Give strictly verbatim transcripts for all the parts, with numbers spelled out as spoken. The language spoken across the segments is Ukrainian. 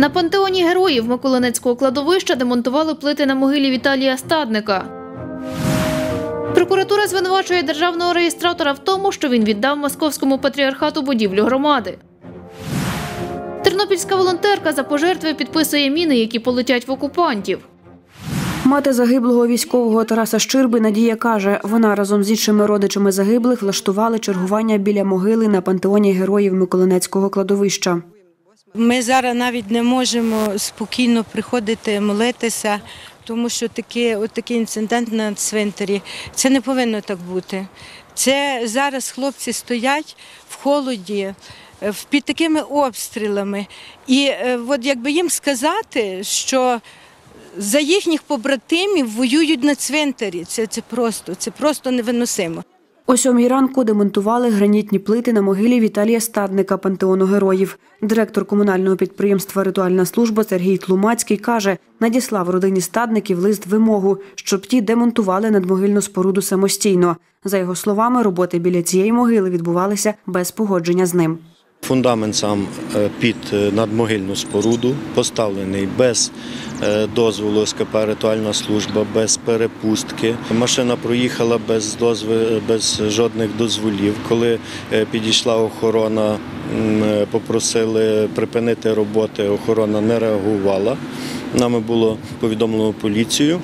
На пантеоні героїв Миколинецького кладовища демонтували плити на могилі Віталія Стадника. Прокуратура звинувачує державного реєстратора в тому, що він віддав Московському патріархату будівлю громади. Тернопільська волонтерка за пожертви підписує міни, які полетять в окупантів. Мати загиблого військового Тараса Щирби Надія каже, вона разом з іншими родичами загиблих влаштували чергування біля могили на пантеоні героїв Миколинецького кладовища. Ми зараз навіть не можемо спокійно приходити молитися, тому що такий, от такий інцидент на цвинтарі, це не повинно так бути. Це зараз хлопці стоять в холоді, під такими обстрілами. І от якби їм сказати, що за їхніх побратимів воюють на цвинтарі, це, це, просто, це просто невиносимо. О сьомій ранку демонтували гранітні плити на могилі Віталія Стадника пантеону героїв. Директор комунального підприємства «Ритуальна служба» Сергій Тлумацький каже, надіслав родині Стадників лист-вимогу, щоб ті демонтували надмогильну споруду самостійно. За його словами, роботи біля цієї могили відбувалися без погодження з ним. Фундамент сам під надмогильну споруду поставлений без дозволу ес ка пе «Ритуальна служба», без перепустки. Машина проїхала без дозволу, без жодних дозволів. Коли підійшла охорона, попросили припинити роботи, охорона не реагувала. Нами було повідомлено поліцію.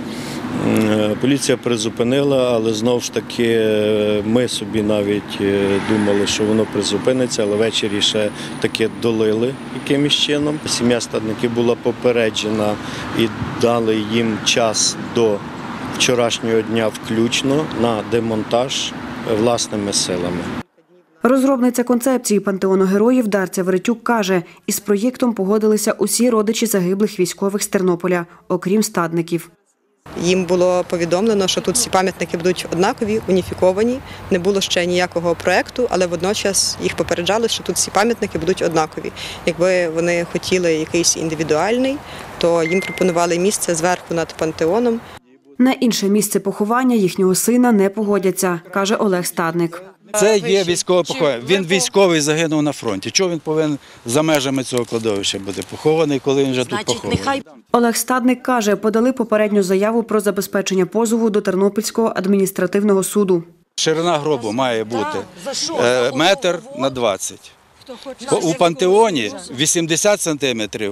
Поліція призупинила, але знову ж таки ми собі навіть думали, що воно призупиниться, але ввечері ще таки долили якимось чином. Сім'я Стадників була попереджена і дали їм час до вчорашнього дня включно на демонтаж власними силами. Розробниця концепції пантеону героїв Дарця Веретюк каже, із проєктом погодилися усі родичі загиблих військових з Тернополя, окрім Стадників. Їм було повідомлено, що тут всі пам'ятники будуть однакові, уніфіковані. Не було ще ніякого проєкту, але водночас їх попереджали, що тут всі пам'ятники будуть однакові. Якби вони хотіли якийсь індивідуальний, то їм пропонували місце зверху над пантеоном. На інше місце поховання їхнього сина не погодяться, каже Олег Стадник. Це є військове поховання. Він військовий, загинув на фронті. Чого він повинен за межами цього кладовища бути похований, коли він вже тут похований? Олег Стадник каже, подали попередню заяву про забезпечення позову до Тернопільського адміністративного суду. Ширина гробу має бути метр на двадцять. У пантеоні вісімдесят сантиметрів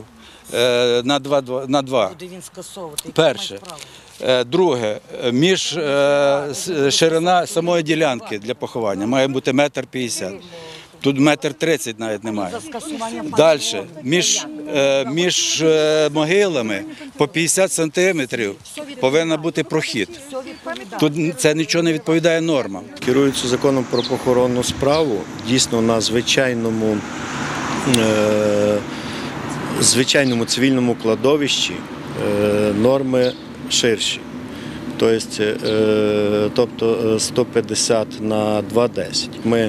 на два. Перше. Друге, між ширина самої ділянки для поховання має бути метр п'ятдесят. Тут метр тридцять навіть немає. Далі, між, між могилами по п'ятдесят сантиметрів повинен бути прохід. Тут це нічого не відповідає нормам. Керуючи законом про похоронну справу, дійсно на звичайному, е, звичайному цивільному кладовищі е, норми ширші. Тобто, е, тобто сто п'ятдесят на двісті десять. Ми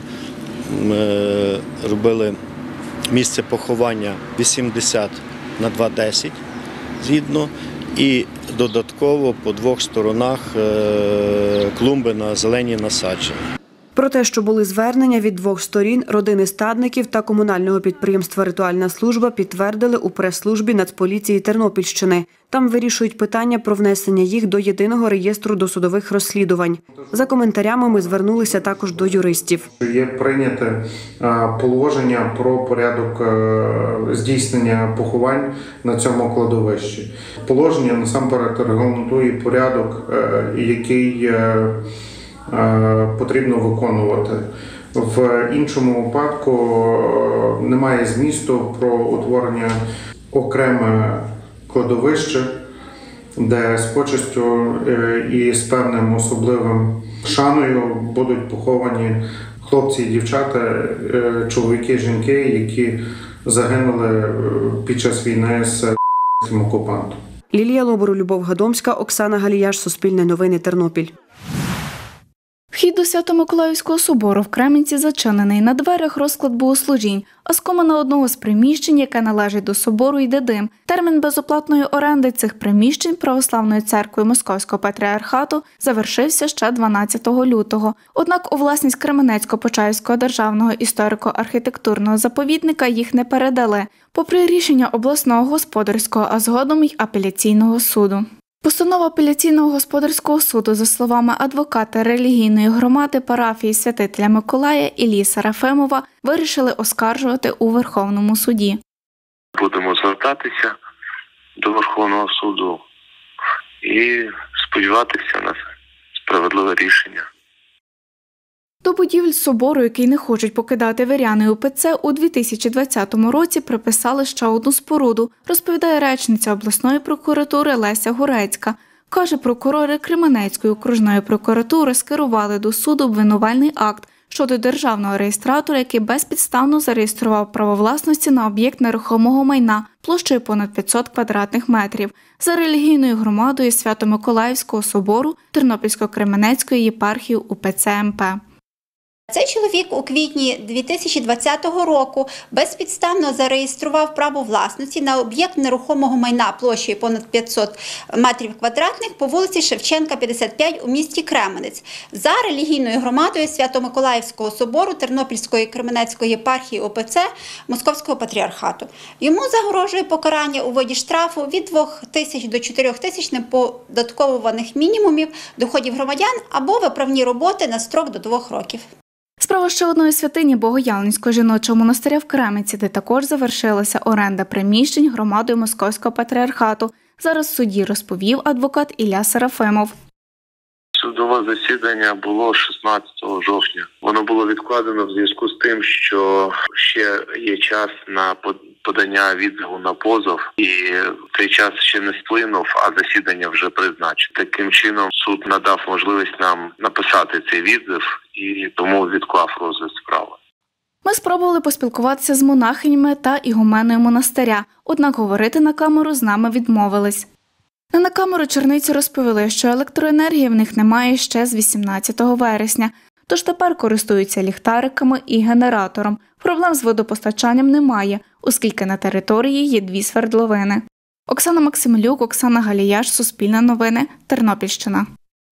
Ми робили місце поховання вісімдесят на двісті десять згідно і додатково по двох сторонах клумби на зелені насадження. Про те, що були звернення від двох сторін, родини Стадників та комунального підприємства «Ритуальна служба» підтвердили у прес-службі Нацполіції Тернопільщини. Там вирішують питання про внесення їх до єдиного реєстру досудових розслідувань. За коментарями ми звернулися також до юристів. Є прийняте положення про порядок здійснення поховань на цьому кладовищі. Положення насамперед регламентує порядок, який потрібно виконувати. В іншому випадку немає змісту про утворення окреме кладовище, де з почестю і з певним особливим шаною будуть поховані хлопці і дівчата, чоловіки, жінки, які загинули під час війни з російським окупантом. Лілія Лобур, Любов Гадомська, Оксана Галіяш, Суспільне новини, Тернопіль. Вхід до Свято-Миколаївського собору в Кременці зачинений. На дверях розклад богослужінь, а з комина одного з приміщень, яке належить до собору, йде дим. Термін безоплатної оренди цих приміщень Православною церквою Московського патріархату завершився ще дванадцятого лютого. Однак у власність Кременецько-Почаївського державного історико-архітектурного заповідника їх не передали, попри рішення обласного господарського, а згодом й апеляційного суду. Постанова апеляційного господарського суду, за словами адвоката релігійної громади парафії святителя Миколая Іллі Серафимова, вирішили оскаржувати у Верховному суді. Будемо звертатися до Верховного суду і сподіватися на справедливе рішення. До будівель собору, який не хочуть покидати віряни УПЦ, у дві тисячі двадцятому році приписали ще одну споруду, розповідає речниця обласної прокуратури Леся Гурецька. Каже, прокурори Кременецької окружної прокуратури скерували до суду обвинувальний акт щодо державного реєстратора, який безпідставно зареєстрував право власності на об'єкт нерухомого майна площею понад п'ятсот квадратних метрів за релігійною громадою Свято-Миколаївського собору Тернопільсько-Кременецької єпархії УПЦ ем пе. Цей чоловік у квітні дві тисячі двадцятого року безпідставно зареєстрував право власності на об'єкт нерухомого майна площею понад п'ятсот метрів квадратних по вулиці Шевченка, п'ятдесят п'ять у місті Кременець за релігійною громадою Свято-Миколаївського собору Тернопільської Кременецької єпархії ОПЦ Московського патріархату. Йому загрожує покарання у виді штрафу від двох тисяч до чотирьох тисяч неподатковуваних мінімумів доходів громадян або виправні роботи на строк до двох років. Справа ще одної святині Богоявленського жіночого монастиря в Кременці, де також завершилася оренда приміщень громадою Московського патріархату. Зараз в суді, розповів адвокат Ілля Серафимов. Судове засідання було шістнадцятого жовтня. Воно було відкладено в зв'язку з тим, що ще є час на подання відзиву на позов, і цей час ще не сплинув, а засідання вже призначено. Таким чином суд надав можливість нам написати цей відзив і тому відклав розгляд справи. Ми спробували поспілкуватися з монахинями та ігуменою монастиря, однак говорити на камеру з нами відмовились. Не на камеру черниці розповіли, що електроенергії в них немає ще з вісімнадцятого вересня, тож тепер користуються ліхтариками і генератором. Проблем з водопостачанням немає, оскільки на території є дві свердловини. Оксана Максимлюк, Оксана Галіяш, Суспільне новини, Тернопільщина.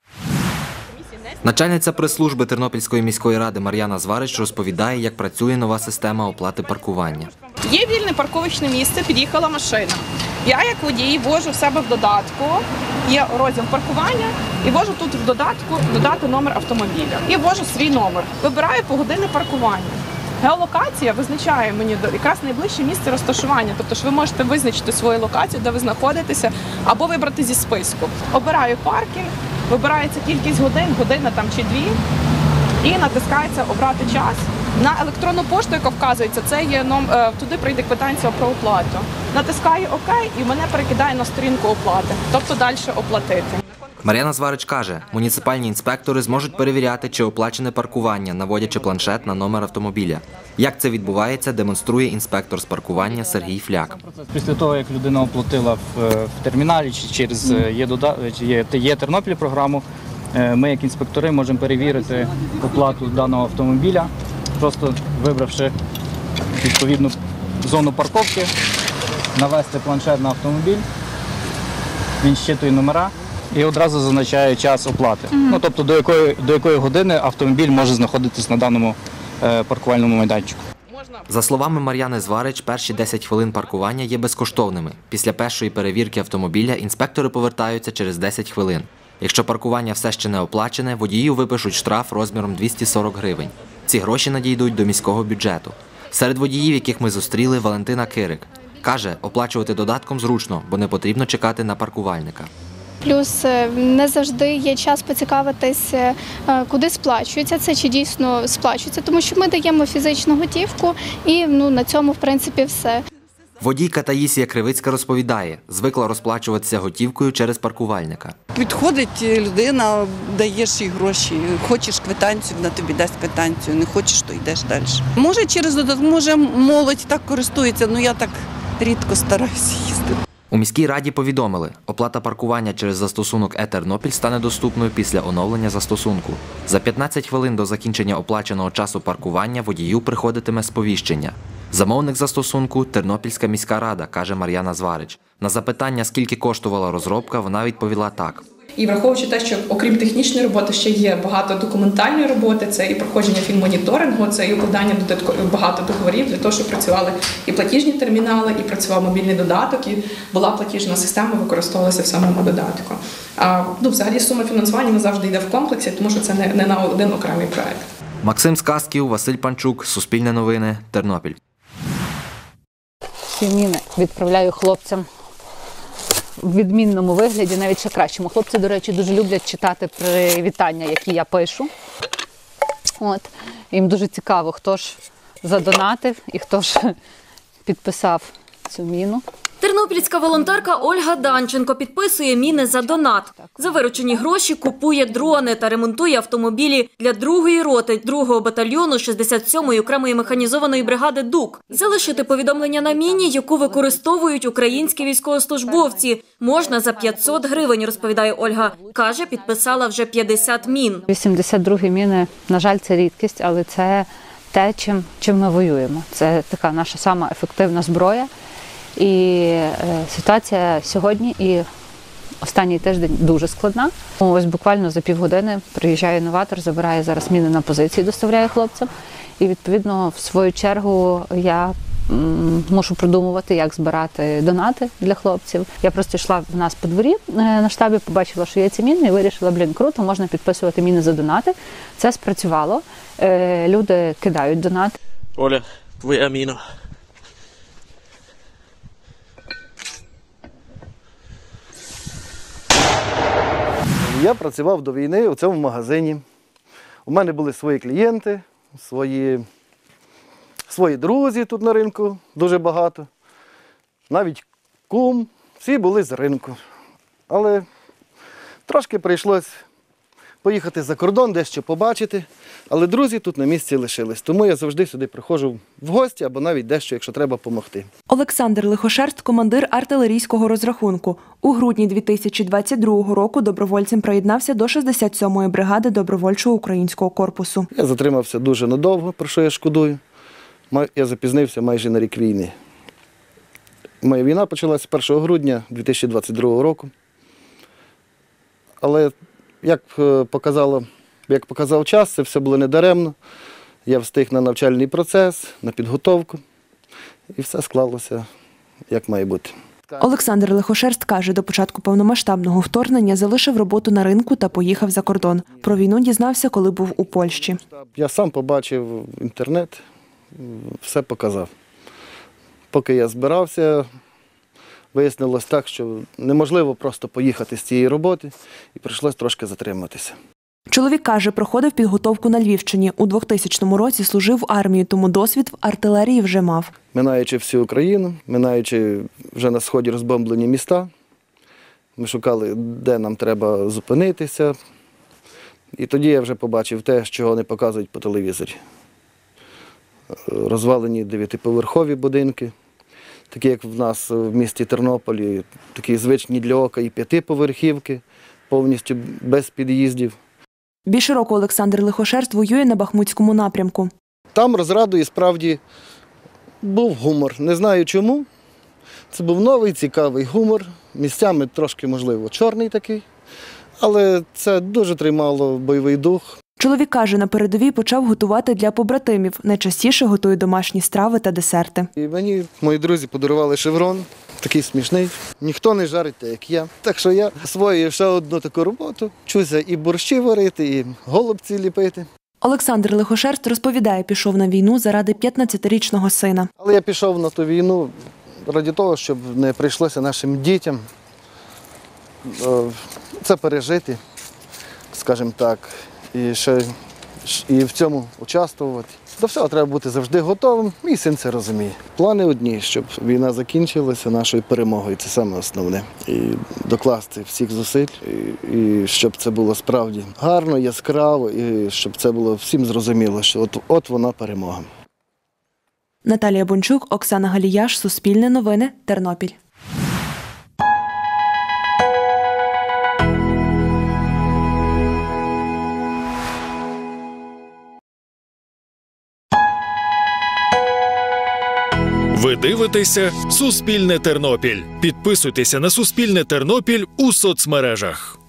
Начальниця прес-служби Тернопільської міської ради Мар'яна Зварич розповідає, як працює нова система оплати паркування. Є вільне парковочне місце, під'їхала машина. Я, як водій, ввожу в себе в додатку, є розділ паркування, і ввожу тут в додатку додати номер автомобіля. І ввожу свій номер. Вибираю погодинне паркування. Геолокація визначає мені якраз найближче місце розташування, тобто ж ви можете визначити свою локацію, де ви знаходитеся, або вибрати зі списку. Обираю паркінг, вибирається кількість годин, година там чи дві, і натискається обрати час. На електронну пошту, яка вказується, це є ном... туди прийде квитанція про оплату. Натискаю ОК і мене перекидає на сторінку оплати, тобто далі оплатити. Мар'яна Зварич каже, муніципальні інспектори зможуть перевіряти, чи оплачене паркування, наводячи планшет на номер автомобіля. Як це відбувається, демонструє інспектор з паркування Сергій Фляк. Після того, як людина оплатила в терміналі чи через є Тернопіль програму, ми як інспектори можемо перевірити оплату даного автомобіля, просто вибравши відповідну зону парковки, навести планшет на автомобіль, він щитує номера і одразу зазначає час оплати. Mm-hmm. Ну, тобто до якої, до якої години автомобіль може знаходитись на даному е, паркувальному майданчику. За словами Мар'яни Зварич, перші десять хвилин паркування є безкоштовними. Після першої перевірки автомобіля інспектори повертаються через десять хвилин. Якщо паркування все ще не оплачене, водію випишуть штраф розміром двісті сорок гривень. Ці гроші надійдуть до міського бюджету. Серед водіїв, яких ми зустріли, Валентина Кирик. Каже, оплачувати додатком зручно, бо не потрібно чекати на паркувальника. Плюс не завжди є час поцікавитись, куди сплачується це, чи дійсно сплачується, тому що ми даємо фізичну готівку і ну, на цьому, в принципі, все. Водійка Таїсія Кривицька розповідає, звикла розплачуватися готівкою через паркувальника. Підходить людина, даєш їй гроші, хочеш квитанцію, вона тобі дасть квитанцію, не хочеш, то йдеш далі. Може через додаток, може молодь так користується, але я так рідко стараюся їздити. У міській раді повідомили, оплата паркування через застосунок «Е-Тернопіль» стане доступною після оновлення застосунку. За п'ятнадцять хвилин до закінчення оплаченого часу паркування водію приходитиме сповіщення. Замовник застосунку – Тернопільська міська рада, каже Мар'яна Зварич. На запитання, скільки коштувала розробка, вона відповіла так. І враховуючи те, що окрім технічної роботи ще є багато документальної роботи, це і проходження фінмоніторингу, це і укладання багато договорів для того, щоб працювали і платіжні термінали, і працював мобільний додаток, і була платіжна система, використовувалася в самому додатку. А, ну, взагалі сума фінансування завжди йде в комплексі, тому що це не, не на один окремий проект. Максим Сказків, Василь Панчук, Суспільне новини, Тернопіль. Ці міни відправляю хлопцям в відмінному вигляді, навіть ще кращому. Хлопці, до речі, дуже люблять читати привітання, які я пишу. От. Їм дуже цікаво, хто ж задонатив і хто ж підписав цю міну. Тернопільська волонтерка Ольга Данченко підписує міни за донат. За виручені гроші купує дрони та ремонтує автомобілі для другої роти другого батальйону шістдесят сьомої окремої механізованої бригади «Дук». Залишити повідомлення на міні, яку використовують українські військовослужбовці, можна за п'ятсот гривень, розповідає Ольга. Каже, підписала вже п'ятдесят мін. вісімдесят другі міни, на жаль, це рідкість, але це те, чим, чим ми воюємо. Це така наша сама ефективна зброя. І е, ситуація сьогодні і останній тиждень дуже складна. Ось буквально за півгодини приїжджає новатор, забирає зараз міни на позиції, доставляє хлопцям. І відповідно, в свою чергу, я м, мушу продумувати, як збирати донати для хлопців. Я просто йшла в нас по дворі е, на штабі, побачила, що є ці міни, і вирішила, блін, круто, можна підписувати міни за донати. Це спрацювало. Е, люди кидають донати. Оля, твоя міна. Я працював до війни у цьому магазині. У мене були свої клієнти, свої, свої друзі тут на ринку, дуже багато. Навіть кум, всі були з ринку. Але трошки прийшлось поїхати за кордон, дещо побачити. Але друзі тут на місці лишились. Тому я завжди сюди приходжу в гості або навіть дещо, якщо треба, допомогти. Олександр Лихошерст – командир артилерійського розрахунку. У грудні дві тисячі двадцять другого року добровольцем приєднався до шістдесят сьомої бригади добровольчого українського корпусу. Я затримався дуже надовго, про що я шкодую. Я запізнився майже на рік війни. Моя війна почалася першого грудня дві тисячі двадцять другого року. Але як показало, як показав час, це все було недаремно. Я встиг на навчальний процес, на підготовку, і все склалося, як має бути. Олександр Лихошерст каже, до початку повномасштабного вторгнення залишив роботу на ринку та поїхав за кордон. Про війну дізнався, коли був у Польщі. Я сам побачив інтернет, все показав. Поки я збирався, вияснилось так, що неможливо просто поїхати з цієї роботи, і прийшлось трошки затриматися. Чоловік каже, проходив підготовку на Львівщині. У двохтисячному році служив в армії, тому досвід в артилерії вже мав. Минаючи всю Україну, минаючи вже на сході розбомблені міста, ми шукали, де нам треба зупинитися. І тоді я вже побачив те, чого не показують по телевізорі. Розвалені дев'ятиповерхові будинки, такі як в нас в місті Тернополі, такі звичні для ока і п'ятиповерхівки, повністю без під'їздів. Більше року Олександр Лихошерст воює на Бахмутському напрямку. Там розрадою справді був гумор. Не знаю чому. Це був новий, цікавий гумор. Місцями трошки, можливо, чорний такий. Але це дуже тримало бойовий дух. Чоловік каже, на передовій почав готувати для побратимів. Найчастіше готує домашні страви та десерти. І мені мої друзі подарували шеврон, такий смішний. Ніхто не жарить так, як я. Так що я освоюю ще одну таку роботу. Вчуся і борщі варити, і голубці ліпити. Олександр Лихошерст розповідає, пішов на війну заради п'ятнадцятирічного сина. Але я пішов на ту війну ради того, щоб не прийшлося нашим дітям це пережити, скажімо так. І ще і в цьому участвувати. До всього треба бути завжди готовим, мій син це розуміє. Плани одні, щоб війна закінчилася нашою перемогою, це саме основне. І докласти всіх зусиль, і, і щоб це було справді гарно, яскраво, і щоб це було всім зрозуміло, що от, от вона перемога. Наталія Бончук, Оксана Галіяш, Суспільне новини, Тернопіль. Ви дивитеся «Суспільне Тернопіль». Підписуйтеся на «Суспільне Тернопіль» у соцмережах.